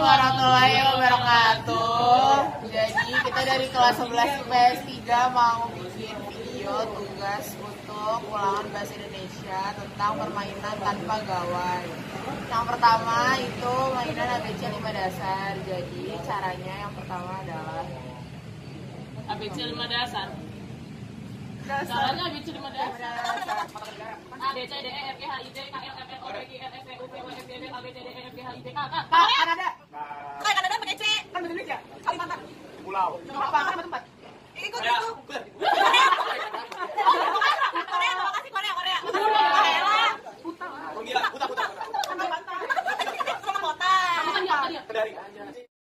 warahmatullahi wabarakatuh. Jadi kita dari kelas 11 IPS 3 mau bikin video tugas untuk ulangan bahasa Indonesia tentang permainan tanpa gawai. Yang pertama itu mainan ABC 5 dasar. Jadi caranya yang pertama adalah ABC 5 dasar. Caranya ABC 5 dasar. A B C D E F G H I J K L M N O P Q R S T U V W X Y Z A B C D E F G H I J K K. Kanada. Kanada pakai C. Kan bahasa Indonesia. Kalimantan. Pulau. Apa? Kan tempat. Ikut itu. Korea. Makasih Korea. Puta. Kota. Kendari.